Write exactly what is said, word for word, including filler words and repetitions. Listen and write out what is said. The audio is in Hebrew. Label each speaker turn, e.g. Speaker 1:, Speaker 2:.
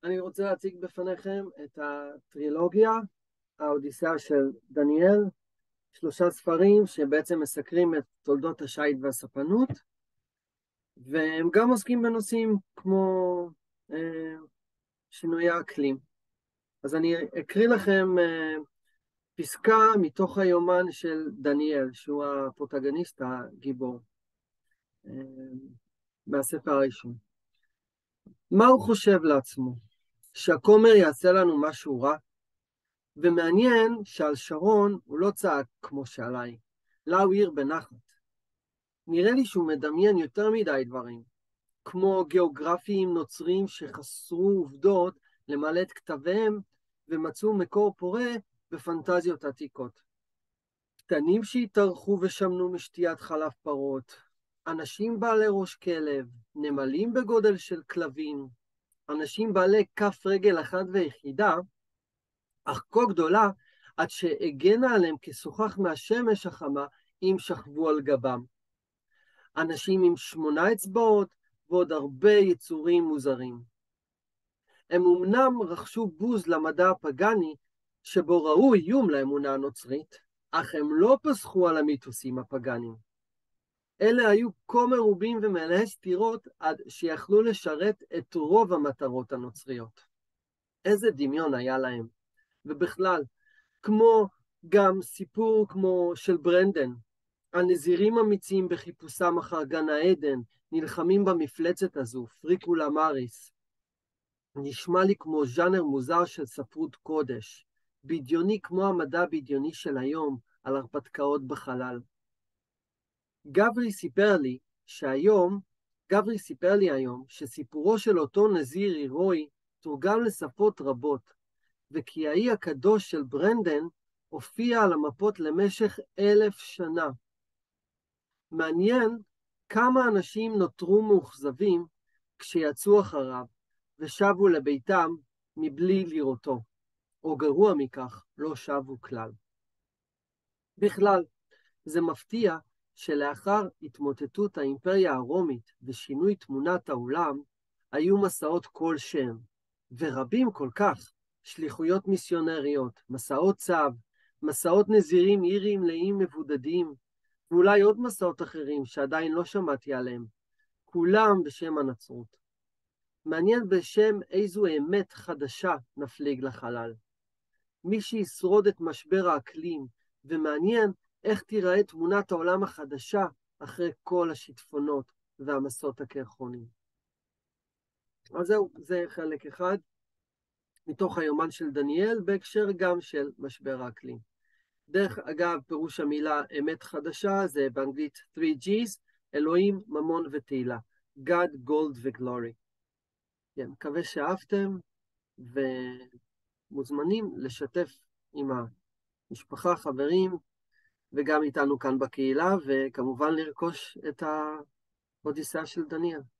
Speaker 1: אני רוצה להציג בפניכם את הטרילוגיה, האודיסאה של דניאל, שלושה ספרים שבעצם מסקרים את תולדות השיט והספנות, והם גם עוסקים בנושאים כמו אה, שינויי האקלים. אז אני אקריא לכם אה, פסקה מתוך היומן של דניאל, שהוא הפרוטגניסט הגיבור, אה, מהספר הראשון. מה הוא חושב לעצמו? שהכומר יעשה לנו משהו רע? ומעניין שעל שרון הוא לא צעק כמו שעליי, לה הוא עיר בנחת. נראה לי שהוא מדמיין יותר מדי דברים, כמו גיאוגרפיים נוצרים שחסרו עובדות למלא את כתביהם ומצאו מקור פורה בפנטזיות עתיקות. קטנים שהתארחו ושמנו משתיית חלב פרות, אנשים בעלי ראש כלב, נמלים בגודל של כלבים, אנשים בעלי כף רגל אחת ויחידה, אך כה גדולה, עד שהגנה עליהם כשוחח מהשמש החמה, אם שכבו על גבם. אנשים עם שמונה אצבעות, ועוד הרבה יצורים מוזרים. הם אמנם רכשו בוז למדע הפגני, שבו ראו איום לאמונה הנוצרית, אך הם לא פסחו על המיתוסים הפגניים. אלה היו כה מרובים ומלאי סתירות, עד שיכלו לשרת את רוב המטרות הנוצריות. איזה דמיון היה להם. ובכלל, כמו גם סיפור כמו של ברנדן, הנזירים אמיצים בחיפושם אחר גן העדן, נלחמים במפלצת הזו, פריקולה מאריס. נשמע לי כמו ז'אנר מוזר של ספרות קודש, בדיוני כמו המדע הבדיוני של היום, על הרפתקאות בחלל. גברי סיפר לי שהיום, גברי סיפר לי היום, שסיפורו של אותו נזיר הירואי תורגם לשפות רבות, וכי האי הקדוש של ברנדן הופיע על המפות למשך אלף שנה. מעניין כמה אנשים נותרו מאוכזבים כשיצאו אחריו ושבו לביתם מבלי לראותו, או גרוע מכך, לא שבו כלל. בכלל, זה מפתיע שלאחר התמוטטות האימפריה הרומית ושינוי תמונת העולם, היו מסעות כלשהם, ורבים כל כך, שליחויות מיסיונריות, מסעות צו, מסעות נזירים איריים לאיים מבודדים, ואולי עוד מסעות אחרים שעדיין לא שמעתי עליהם, כולם בשם הנצרות. מעניין בשם איזו אמת חדשה נפליג לחלל. מי שישרוד את משבר האקלים, ומעניין איך תיראה תמונת העולם החדשה אחרי כל השיטפונות והמסעות הקרחונים. אז זהו, זה חלק אחד מתוך היומן של דניאל, בהקשר גם של משבר האקלים. דרך אגב, פירוש המילה אמת חדשה זה באנגלית three G's, אלוהים, ממון ותהילה. God, Gold ו-Glory. כן, מקווה שאהבתם, ומוזמנים לשתף עם המשפחה, חברים, וגם איתנו כאן בקהילה, וכמובן לרכוש את האודיסאה של דניאל.